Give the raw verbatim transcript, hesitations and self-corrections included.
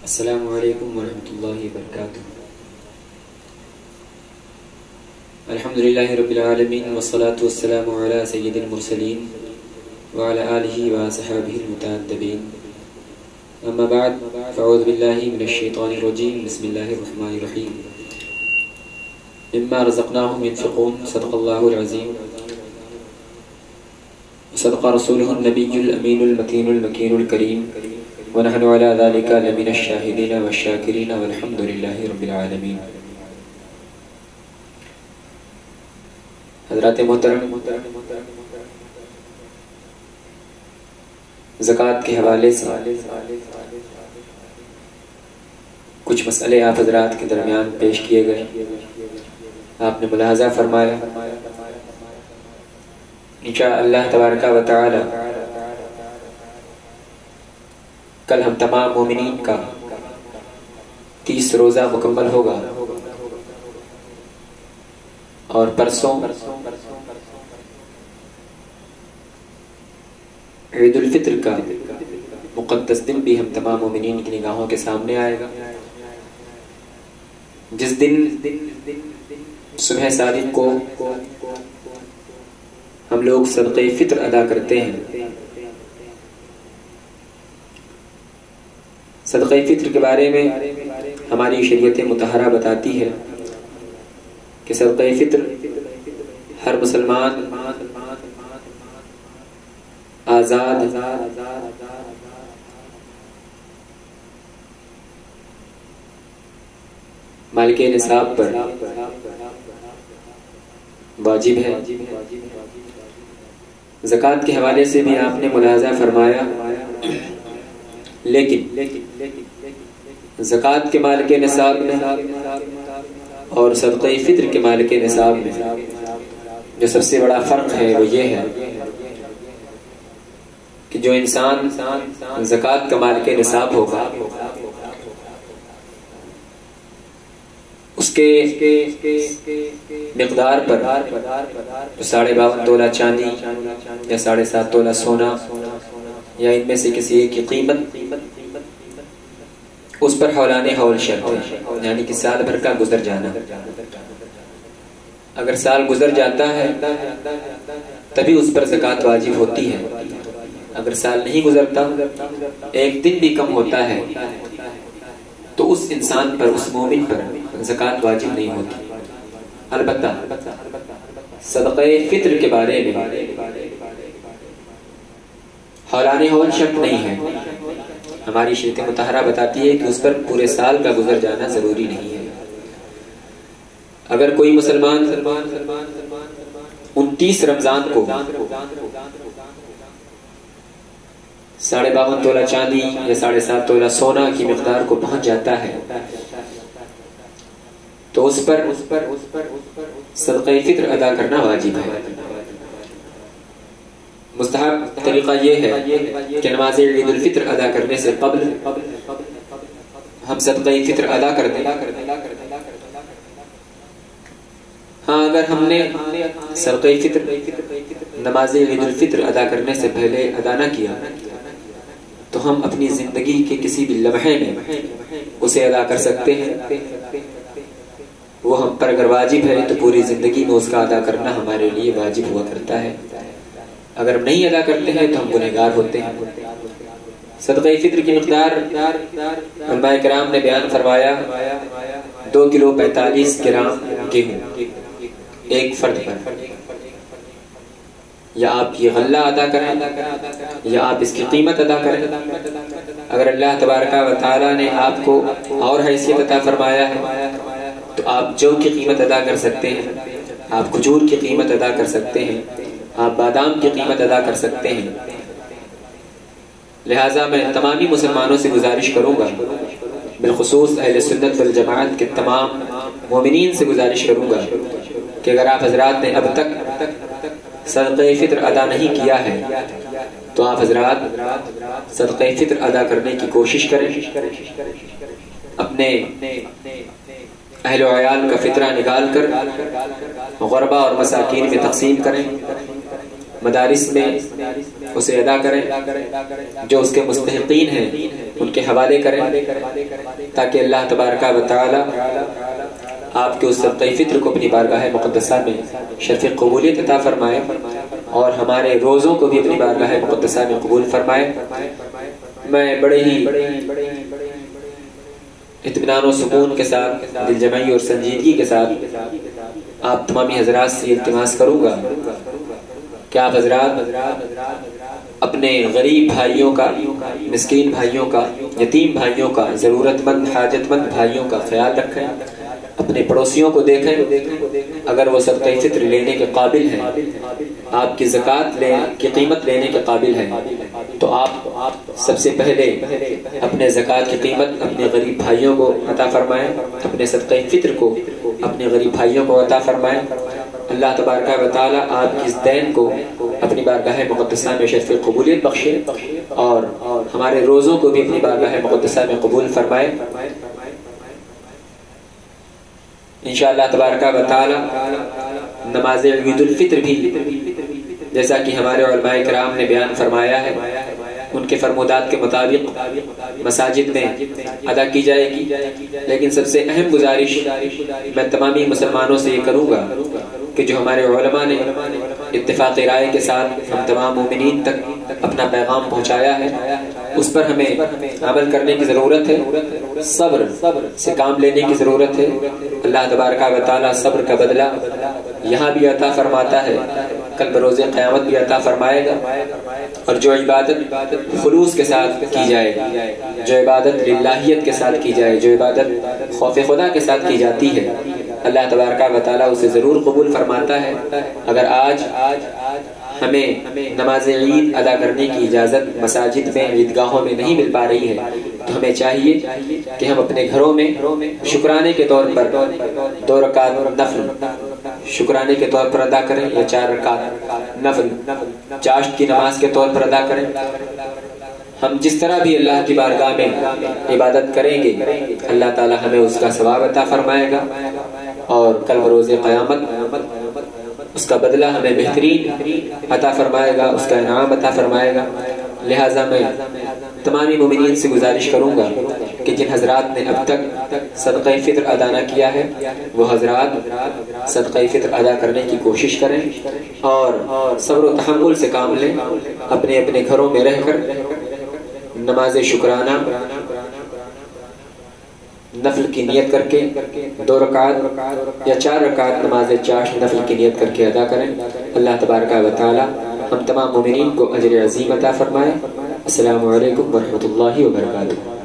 السلام علیکم ورحمۃ اللہ وبرکاتہ۔ الحمدللہ رب العالمین والصلاة والسلام علی سید المرسلین وعلی آلہ وصحبہ المتأدبین، اما بعد فاعوذ باللہ من الشیطان الرجیم، بسم اللہ الرحمن الرحیم۔ مما رزقناہم ينفقون، صدق اللہ العظیم، صدق رسولہ النبی الامین المتین المکین الکریم، ونحن على ذلك لمن الشاہدین والشاکرین والحمد للہ رب العالمین۔ حضرات محترم، زکوٰۃ کے حوالے سے کچھ مسئلے آپ حضرات کے درمیان پیش کیے گئے، آپ نے ملاحظہ فرمایا۔ انشاءاللہ تبارک و تعالی کل ہم تمام مومنین کا تیس روزہ مکمل ہوگا، اور پرسوں عید الفطر کا مقدس دن بھی ہم تمام مومنین کی نگاہوں کے سامنے آئے گا، جس دن صبح صادق کو ہم لوگ صدقہ فطر ادا کرتے ہیں۔ صدقہ فطر کے بارے میں ہماری شریعت مطہرہ بتاتی ہے کہ صدقہ فطر ہر مسلمان آزاد مالک نصاب پر واجب ہے۔ زکوٰۃ کے حوالے سے بھی آپ نے ملاحظہ فرمایا، لیکن زکوٰۃ کے مال کے نصاب میں اور صدقہ فطر کے مال کے نصاب میں جو سب سے بڑا فرق ہے وہ یہ ہے کہ جو انسان زکوٰۃ کا مال کے نصاب ہوگا، اس کے مقدار پر ساڑھے باون تولہ چاندی یا ساڑھے سات تولہ سونا یا ان میں سے کسی ایک کی قیمت، اس پر حولان حول شرط ہے، یعنی کہ سال بھر کا گزر جانا۔ اگر سال گزر جاتا ہے تبھی اس پر زکوٰۃ واجب ہوتی ہے، اگر سال نہیں گزرتا، ایک دن بھی کم ہوتا ہے، تو اس انسان پر، اس مومن پر زکوٰۃ واجب نہیں ہوتی۔ البتہ صدقہ فطر کے بارے میں حولان حول شرط نہیں ہے، ہماری شریعت مطہرہ بتاتی ہے کہ اس پر پورے سال کا گزر جانا ضروری نہیں ہے۔ اگر کوئی مسلمان انتیس رمضان کو ساڑھے باون تولہ چاندی یا ساڑھے سات تولہ سونا کی مقدار کو پہنچ جاتا ہے تو اس پر صدقہ فطر ادا کرنا واجب ہے۔ مستحب طریقہ یہ ہے کہ نماز عید الفطر ادا کرنے سے قبل ہم صدقہ فطر ادا کر دیں۔ ہاں، اگر ہم نے صدقہ فطر نماز عید الفطر ادا کرنے سے پہلے ادا نہ کیا تو ہم اپنی زندگی کے کسی بھی لمحے میں اسے ادا کر سکتے ہیں۔ وہ ہم پر اگر واجب ہے تو پوری زندگی میں اس کا ادا کرنا ہمارے لیے واجب ہوا کرتا ہے، اگر ہم نہیں ادا کرتے ہیں تو ہم گنہگار ہوتے ہیں۔ صدقہ فطر کی مقدار علماء کرام نے بیان فرمایا، دو کلو پینتالیس گرام گیہوں ایک فرد پر، یا آپ یہ غلہ ادا کریں یا آپ اس کی قیمت ادا کریں۔ اگر اللہ تبارک و تعالی نے آپ کو اور حیثیت عطا فرمایا ہے تو آپ جو کی قیمت ادا کر سکتے ہیں، آپ کھجور کی قیمت ادا کر سکتے ہیں، آپ بادام کی قیمت ادا کر سکتے ہیں۔ لہٰذا میں تمامی مسلمانوں سے گزارش کروں گا، بالخصوص اہل سنت والجماعت کے تمام مومنین سے گزارش کروں گا کہ اگر آپ حضرات نے اب تک صدقہ فطر ادا نہیں کیا ہے تو آپ حضرات صدقہ فطر ادا کرنے کی کوشش کریں، اپنے اہل و عیال کا فطرہ نکال کر غربا اور مساکین میں تقسیم کریں، مدارس میں اسے ادا کریں، جو اس کے مستحقین ہیں ان کے حوالے کریں، تاکہ اللہ تبارک و تعالی آپ کے اس صدقہ فطر کو اپنی بارگاہ مقدسہ میں شرف قبولیت عطا فرمائے، اور ہمارے روزوں کو بھی اپنی بارگاہ مقدسہ میں قبول فرمائے۔ میں بڑے ہی اطمینان و سکون کے ساتھ، دل جمعی اور سنجیدگی کے ساتھ آپ تمامی حضرات سے التماس کروں گا کہ آپ حضرات اپنے غریب بھائیوں کا، مسکین بھائیوں کا، یتیم بھائیوں کا، ضرورت مند حاجت مند بھائیوں کا خیال رکھیں، اپنے پڑوسیوں کو دیکھیں، اگر وہ صدقہ فطر لینے کے قابل ہیں، آپ کی زکوٰۃ کی قیمت لینے کے قابل ہیں، تو آپ سب سے پہلے اپنے زکوٰۃ کی قیمت اپنے غریب بھائیوں کو عطا فرمائیں، اپنے صدقہ فطر کو اپنے غریب بھائیوں کو عطا فرمائیں۔ اللہ تبارک و تعالی آپ کی اس دین کو اپنی بارگاہ مقدسہ میں شرف قبولیت بخشے، اور ہمارے روزوں کو بھی اپنی بارگاہ مقدسہ میں قبول فرمائے۔ انشاءاللہ تبارک و تعالی نماز عید الفطر بھی جیسا کہ ہمارے علماء کرام نے بیان فرمایا ہے، ان کے فرمودات کے مطابق مساجد میں ادا کی جائے گی، لیکن سب سے اہم گزارش میں تمامی مسلمانوں سے یہ کروں گا کہ جو ہمارے علماء نے اتفاق رائے کے ساتھ ہم تمام مومنین تک اپنا پیغام پہنچایا ہے، اس پر ہمیں عمل کرنے کی ضرورت ہے، صبر سے کام لینے کی ضرورت ہے۔ اللہ تبارک و تعالی صبر کا بدلہ یہاں بھی عطا فرماتا ہے، کل بروز قیامت بھی عطا فرمائے گا۔ اور جو عبادت خلوص کے ساتھ کی جائے، جو عبادت للہیت کے ساتھ کی جائے، جو عبادت خوف خدا کے ساتھ کی جاتی ہے، اللہ تبارک و تعالی اسے ضرور قبول فرماتا ہے۔ اگر آج ہمیں نماز عید ادا کرنے کی اجازت مساجد میں، عیدگاہوں میں نہیں مل پا رہی ہے، تو ہمیں چاہیے کہ ہم اپنے گھروں میں شکرانے کے طور پر دو رکعت نفل شکرانے کے طور پر ادا کریں، یا چار رکعت نفل چاشت کی نماز کے طور پر ادا کریں۔ ہم جس طرح بھی اللہ کی بارگاہ میں عبادت کریں گے، اللہ تعالی ہمیں اس کا ثواب عطا فرمائے گا، اور کل بروز قیامت اس کا بدلہ ہمیں بہترین عطا فرمائے گا، اس کا انعام عطا فرمائے گا۔ لہٰذا میں تمامی مومنین سے گزارش کروں گا کہ جن حضرات نے اب تک صدقہ فطر ادا نہ کیا ہے، وہ حضرات صدقہ فطر ادا کرنے کی کوشش کریں، اور صبر و تحمل سے کام لیں، اپنے اپنے گھروں میں رہ کر نماز شکرانہ نفل کی نیت کر کے دو رکعت یا چار رکعت نماز چاشت نفل کی نیت کر کے ادا کریں۔ اللہ تبارک و تعالی ہم تمام مومنین کو اجر عظیم عطا فرمائے۔ السلام علیکم ورحمۃ اللہ وبرکاتہ۔